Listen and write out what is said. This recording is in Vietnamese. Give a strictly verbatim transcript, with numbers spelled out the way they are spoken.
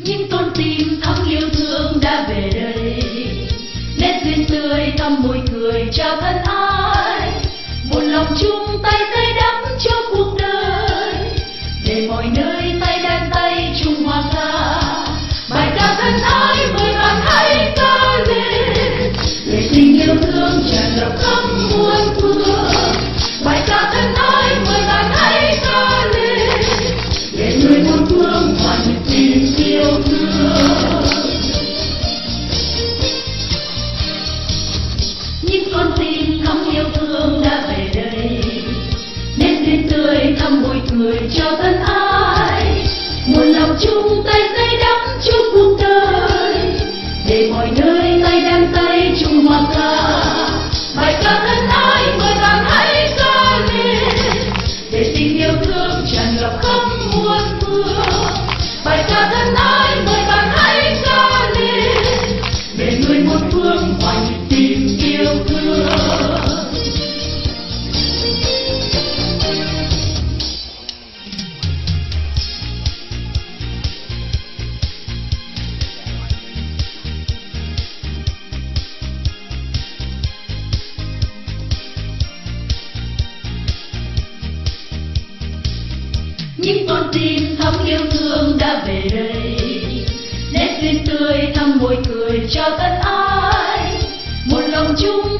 những con tim thắm yêu thương đã về đây, nét duyên tươi thắm môi cười chào thân ai, một lòng chung tay tay đắm cho cuộc đời, để mọi nơi tay đan tay chung hòa ca. Bài ca thân ái mời bạn hãy ca lên, để tình yêu thương tràn ngập khắp muôn phương. Bài ca thân ái mời bạn hãy ca lên, để người muôn phương hòa nhịp tình yêu thương. Những con tim thắm yêu thương đã về đây, nét duyên tươi thắm môi cười chào thân ai, một lòng chung tay tay đắm cho cuộc đời, để mọi nơi tay đan tay chung hòa ca. Bài ca thân ái mời bạn hãy ca lên, để tình yêu thương tràn ngập khắp muôn phương. Bài ca thân ái mời bạn hãy ca lên, để người muôn phương hòa nhịp tình yêu thương. Những con tim thắm yêu thương đã về đây, nét duyên tươi thắm môi cười chào thân ai, một lòng chung